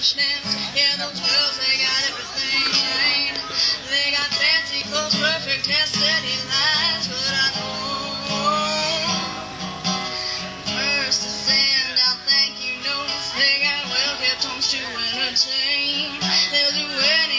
stylishness. Yeah, those girls, they got everything. They got fancy clothes, perfect hair, steady lies, but I know first to send out thank you notes. They got well-kept homes to entertain. They'll do anything